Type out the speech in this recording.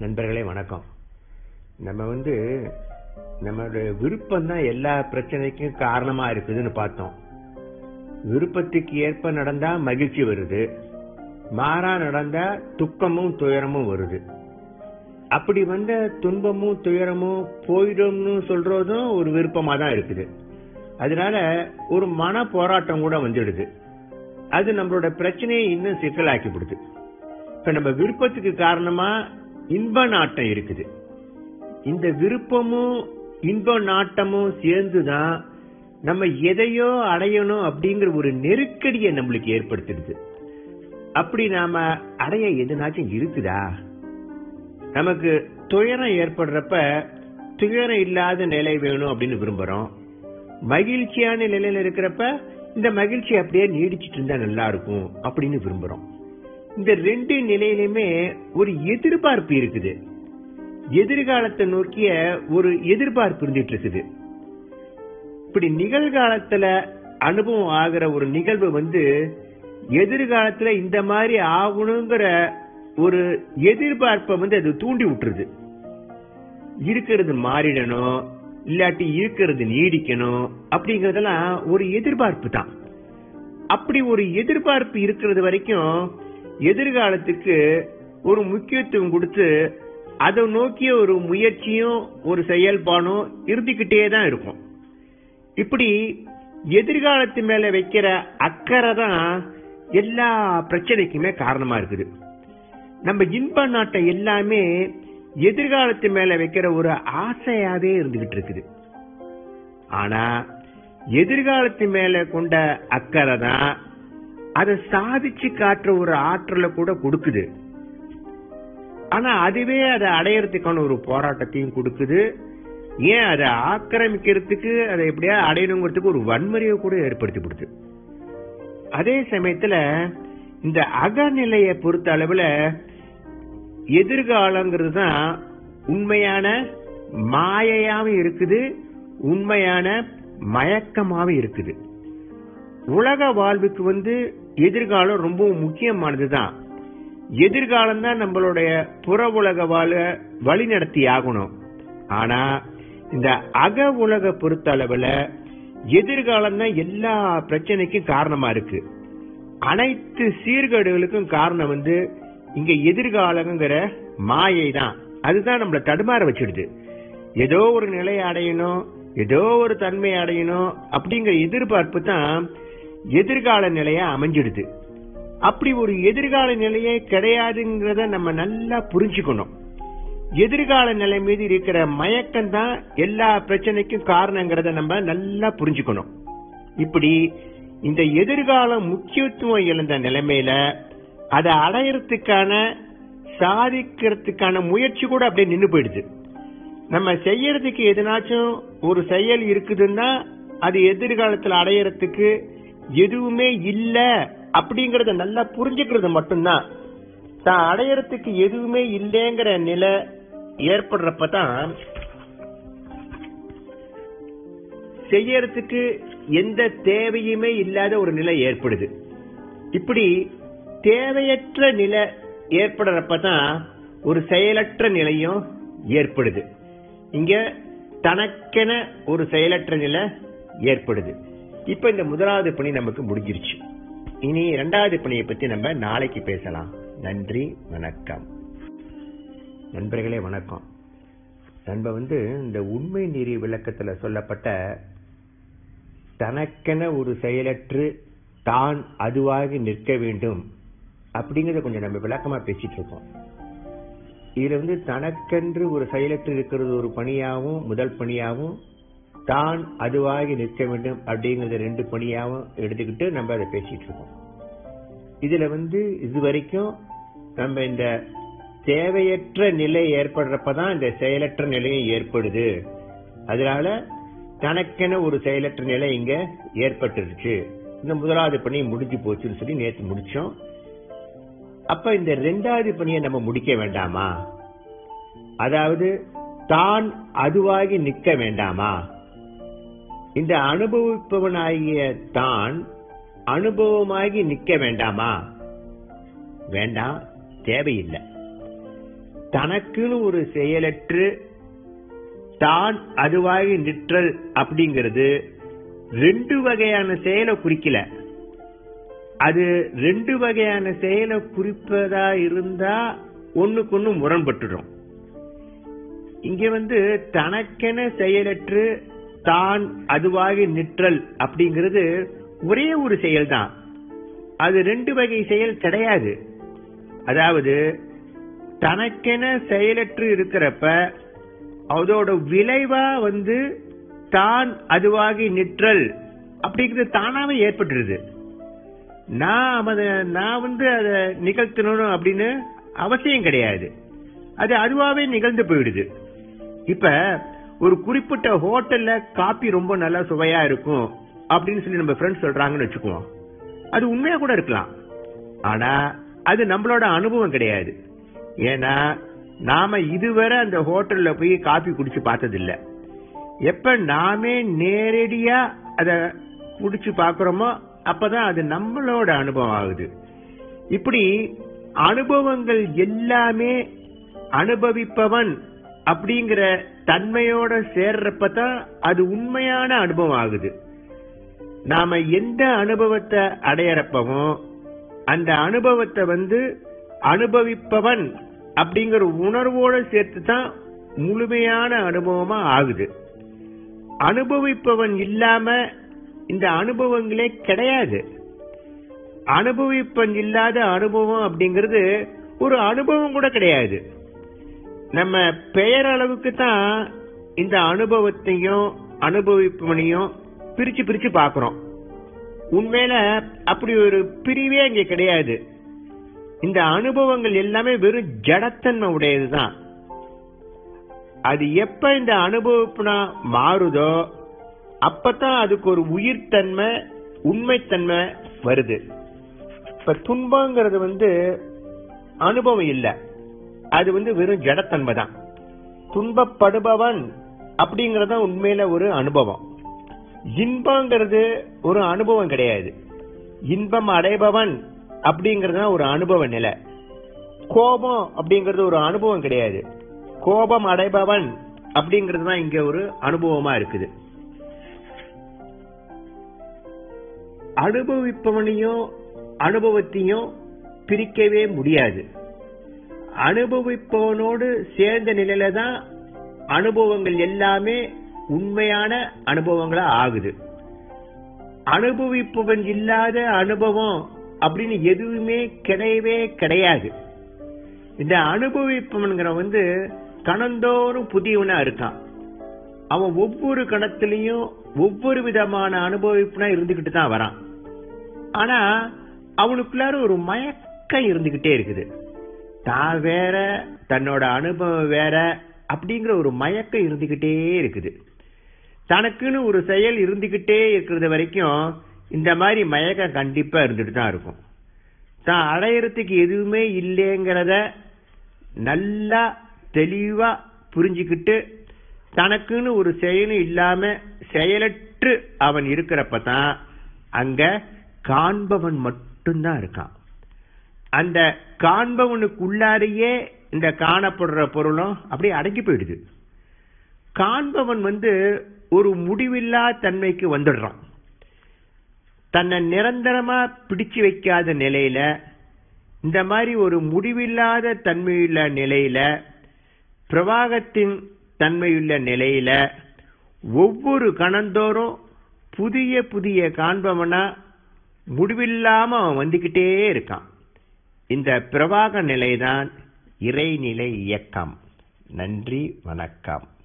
நண்பர்களே வணக்கம். நம்ம நம்மளுடைய விருப்பம் தான் எல்லா பிரச்சனைக்கும் காரணமா இருக்குதுன்னு பார்த்தோம். விருப்பத்துக்கு ஏற்ப நடந்தா மகிழ்ச்சி வருது, மாறா நடந்தா துக்கமும் துயரமும் வருது. அப்படி வந்த துன்பமும் துயரமும் போயிடும்னு சொல்றதும் ஒரு விருப்பமா தான் இருக்குது. அதனால ஒரு மன போராட்டம் கூட வந்துடுது. அது நம்மளோட பிரச்சனையை இன்னும் சிக்கலாக்கிவிடுது. இப்ப நம்ம விருப்பத்துக்கு காரணமா இன்ப நாட்டம் இருக்குது. இந்த விருப்பமும் இன்ப நாட்டமும் சேர்ந்துதான் நம்ம எதையோ அடையணும் அப்படிங்கிற ஒரு நெருக்கடியை நம்மளுக்கு ஏற்படுத்திடுது. அப்படி நாம அடைய எதுனாச்சும் இருக்குதா? நமக்கு துயரம் ஏற்படுறப்ப துயரம் இல்லாத நிலை வேணும் அப்படின்னு விரும்புறோம். மகிழ்ச்சியான நிலையில இருக்கிறப்ப இந்த மகிழ்ச்சி அப்படியே நீடிச்சிட்டு இருந்தா நல்லா இருக்கும் அப்படின்னு விரும்புறோம். இந்த ரெண்டு நிலையிலுமே ஒரு எதிர்பார்ப்பு இருக்குது. எதிர்காலத்தை நோக்கிய ஒரு எதிர்பார்ப்பு இருந்துட்டு இருக்குது. இப்படி நிகழ்காலத்துல அனுபவம் ஆகிற ஒரு நிகழ்வு எதிர்காலத்துல இந்த மாதிரி ஆகணுங்கிற ஒரு எதிர்பார்ப்பை அது தூண்டி விட்டுருது. இருக்கிறது மாறிடணும், இல்லாட்டி இருக்கிறது நீடிக்கணும் அப்படிங்கறதெல்லாம் ஒரு எதிர்பார்ப்பு தான். அப்படி ஒரு எதிர்பார்ப்பு இருக்கிறது வரைக்கும் எதிர்காலத்துக்கு ஒரு முக்கியத்துவம் கொடுத்து அதை நோக்கிய ஒரு முயற்சியும் ஒரு செயல்பாடும் இருந்துகிட்டே தான் இருக்கும். இப்படி எதிர்காலத்து மேல வைக்கிற அக்கறை தான் எல்லா பிரச்சனைக்குமே காரணமா இருக்குது. நம்ம இன்ப நாட்டை எல்லாமே எதிர்காலத்து மேல வைக்கிற ஒரு ஆசையாவே இருந்துகிட்டு இருக்குது. ஆனா எதிர்காலத்து மேல கொண்ட அக்கறை தான் அதை சாதிச்சு காட்டுற ஒரு ஆற்றலை கூட கொடுக்குது. ஆனா அதுவே அதை அடையறதுக்கான ஒரு போராட்டத்தையும் கொடுக்குது. ஏன் அதை ஆக்கிரமிக்கிறதுக்கு, அதை எப்படியா அடையணுங்கிறதுக்கு ஒரு வன்முறையை கூட ஏற்படுத்தி கொடுத்து. அதே சமயத்துல இந்த அகநிலையை பொறுத்த அளவுல எதிர்காலங்கிறது தான் உண்மையான மாயையாவும் இருக்குது, உண்மையான மயக்கமாவும் இருக்குது. உலக வாழ்வுக்கு எதிர்காலம் ரொம்ப முக்கியமானதுதான். எதிர்காலம் தான் நம்மளுடைய புற உலக வாழ வழி நடத்தி ஆகணும். ஆனா இந்த அக உலக பொறுத்த அளவுல எதிர்காலம் தான் எல்லா பிரச்சனைக்கும் காரணமா இருக்கு. அனைத்து சீர்கேடுகளுக்கும் காரணம் இங்க எதிர்காலங்கிற மாயை தான். அதுதான் நம்மள தடுமாற வச்சிடுது. ஏதோ ஒரு நிலையை அடையணும், ஏதோ ஒரு தன்மை அடையணும் அப்படிங்கிற எதிர்பார்ப்பு தான் எதிர்கால நிலையா அமைஞ்சிடுது. அப்படி ஒரு எதிர்கால நிலையே கிடையாதுங்கிறத நம்ம நல்லா புரிஞ்சுக்கணும். எதிர்கால நிலை மீது இருக்கிற மயக்கம் தான் எல்லா பிரச்சனைக்கும் காரணங்கிறத நம்ம நல்லா புரிஞ்சுக்கணும். இப்படி இந்த எதிர்காலம் முக்கியத்துவம் இழந்த நிலைமையில அதை அடையறதுக்கான சாதிக்கிறதுக்கான முயற்சி கூட அப்படியே நின்று போயிடுது. நம்ம செய்யறதுக்கு எதனாச்சும் ஒரு செயல் இருக்குதுன்னா அது எதிர்காலத்துல அடையறதுக்கு எதுவுமே இல்ல அப்படிங்கறத நல்லா புரிஞ்சுக்கிறது மட்டும்தான். தான் அடையறதுக்கு எதுவுமே இல்லைங்கிற நிலை ஏற்படுறப்பதான் செய்யறதுக்கு எந்த தேவையுமே இல்லாத ஒரு நிலை ஏற்படுது. இப்படி தேவையற்ற நிலை ஏற்படுறப்பதான் ஒரு செயலற்ற நிலையும் ஏற்படுது. இங்க தனக்கென ஒரு செயலற்ற நிலை ஏற்படுது. இப்ப இந்த முதலாவது பணி நமக்கு முடிஞ்சிருச்சு. இனி இரண்டாவது பணியை பத்தி நம்ம நாளைக்கு பேசலாம். நன்றி, வணக்கம். நண்பர்களே வணக்கம். நம்ம இந்த உண்மை நெறி விளக்கத்துல சொல்லப்பட்ட தனக்கென ஒரு செயலற்று தான் அதுவாக நிற்க வேண்டும் அப்படிங்கறத கொஞ்சம் நம்ம விளக்கமா பேசிட்டு இருக்கோம். இதுல தனக்கென்று ஒரு செயலற்று இருக்கிறது ஒரு பணியாகவும் முதல் பணியாகவும், தான் அதுவாகி நிற்க வேண்டும் அப்படிங்கறத ரெண்டு பணியாகவும் எடுத்துக்கிட்டு நம்ம அதை பேசிட்டு இருக்கோம். இதுல இதுவரைக்கும் நம்ம இந்த தேவையற்ற நிலை ஏற்படுறப்பதான் இந்த செயலற்ற நிலையும் ஏற்படுது. அதனால தனக்கென ஒரு செயலற்ற நிலை இங்க ஏற்பட்டுருச்சு. இந்த முதலாவது பணி முடிஞ்சு போச்சுன்னு சொல்லி நேற்று முடிச்சோம். அப்ப இந்த இரண்டாவது பணியை நம்ம முடிக்க வேண்டாமா? அதாவது தான் அதுவாகி நிற்க வேண்டாமா? இந்த அனுபவிப்பவனாகிய தான் அனுபவமாகி நிற்க வேண்டாமா? வேண்டாம், தேவையில்லை. தனக்குன்னு ஒரு செயலற்று தான் அதுவாகி நிற்றல் அப்படிங்கிறது ரெண்டு வகையான செயலை குறிக்கல. அது ரெண்டு வகையான செயலை குறிப்பதா இருந்தா ஒண்ணுக்கு ஒண்ணு முரண்பட்டுடும். இங்க தனக்கென செயலற்று தான் அதுவாகி நிற்றல் அப்படிங்கிறது ஒரே ஒரு செயல் தான். அது ரெண்டு வகை செயல் கிடையாது. அதாவது தனக்கென செயலற்று இருக்கிறப்ப அதோட விளைவா தான் அதுவாகி நிற்றல் அப்படிங்கிறது தானாவே ஏற்பட்டுருது. நான் அதை நிகழ்த்தணும் அப்படின்னு அவசியம் கிடையாது. அது அதுவாவே நிகழ்ந்து போயிடுது. இப்ப ஒரு குறிப்பிட்ட ஹோட்டல்ல காபி ரொம்ப நல்லா சுவையா இருக்கும் அப்படின்னு சொல்லி நம்ம ஃப்ரெண்ட்ஸ் சொல்றாங்கன்னு வச்சுக்குவோம். அது உண்மையா கூட இருக்கலாம். ஆனா அது நம்மளோட அனுபவம் கிடையாது. ஏன்னா நாம இதுவரை அந்த ஹோட்டல்ல போய் காபி குடிச்சு பார்த்தது இல்ல. எப்ப நாமே நேரடியா அத குடிச்சு பாக்குறோமோ அப்பதான் அது நம்மளோட அனுபவம் ஆகுது. இப்படி அனுபவங்கள் எல்லாமே அனுபவிப்பவன் அப்படிங்கிற தன்மையோட சேர்றப்பதான் அது உண்மையான அனுபவம் ஆகுது. நாம எந்த அனுபவத்தை அடையறப்பவும் அந்த அனுபவத்தை அனுபவிப்பவன் அப்படிங்கிற உணர்வோட சேர்த்து தான் முழுமையான அனுபவமா ஆகுது. அனுபவிப்பவன் இல்லாம இந்த அனுபவங்களே கிடையாது. அனுபவிப்பவன் இல்லாத அனுபவம் அப்படிங்கிறது ஒரு அனுபவம் கூட கிடையாது. நம்ம பெயரளவுக்கு தான் இந்த அனுபவத்தையும் அனுபவிப்பவனையும் பிரிச்சு பிரிச்சு பாக்குறோம். உண்மையில அப்படி ஒரு பிரிவே இங்க கிடையாது. இந்த அனுபவங்கள் எல்லாமே வெறும் ஜடத்தன்மை உடையதுதான். அது எப்ப இந்த அனுபவிப்புனா மாறுதோ அப்பதான் அதுக்கு ஒரு உயிர்த்தன்மை உண்மைத்தன்மை வருது. இப்ப துன்பங்கிறது அனுபவம் இல்ல, அது வெறும் ஜடத்தன்மை தான். துன்பப்படுபவன் அப்படிங்கறத உண்மையில ஒரு அனுபவம். இன்பங்கிறது ஒரு அனுபவம் கிடையாது. இன்பம் அடைபவன் அப்படிங்கறது ஒரு அனுபவ நிலை. கோபம் அப்படிங்கறது ஒரு அனுபவம் கிடையாது. கோபம் அடைபவன் அப்படிங்கறது தான் இங்க ஒரு அனுபவமா இருக்குது. அனுபவிப்பவனையும் அனுபவத்தையும் பிரிக்கவே முடியாது. அனுபவிப்பவனோடு சேர்ந்த நிலையில தான் அனுபவங்கள் எல்லாமே உண்மையான அனுபவங்களா ஆகுது. அனுபவிப்பவன் இல்லாத அனுபவம் அப்படின்னு எதுவுமே கிடையவே கிடையாது. இந்த அனுபவிப்பவன்கிறவன் கணந்தோறும் புதியவனா இருக்கான். அவன் ஒவ்வொரு கணத்திலையும் ஒவ்வொரு விதமான அனுபவிப்புனா இருந்துகிட்டு தான் வரான். ஆனா அவனுக்குள்ளார ஒரு மயக்கம் இருந்துகிட்டே இருக்குது. தான் வேற, தன்னோட அனுபவம் வேற அப்படிங்கிற ஒரு மயக்கம் இருந்துகிட்டே இருக்குது. தனக்குன்னு ஒரு செயல் இருந்துகிட்டே இருக்கிறது வரைக்கும் இந்த மாதிரி மயக்கம் கண்டிப்பா இருந்துட்டு தான் இருக்கும். தான் அடையறதுக்கு எதுவுமே இல்லைங்கிறத நல்லா தெளிவா புரிஞ்சுக்கிட்டு தனக்குன்னு ஒரு செயலும் இல்லாம செயலற்று அவன் இருக்கிறப்பதான் அங்க காண்பவன் மட்டும்தான் இருக்கான். அந்த காண்பவனுக்குள்ளாரையே இந்த காணப்படுற பொருளும் அப்படியே அடங்கி போயிடுது. காண்பவன் ஒரு முடிவில்லா தன்மைக்கு வந்துடுறான். தன்னை நிரந்தரமா பிடிச்சு வைக்காத நிலையில, இந்த மாதிரி ஒரு முடிவில்லாத தன்மையுள்ள நிலையில, பிரவாகத்தின் தன்மையுள்ள நிலையில ஒவ்வொரு கணந்தோறும் புதிய புதிய காண்பவனா முடிவில்லாம அவன் வந்துகிட்டே இருக்கான். இந்த பிரவாக நிலைதான் இறைநிலை இயக்கம். நன்றி, வணக்கம்.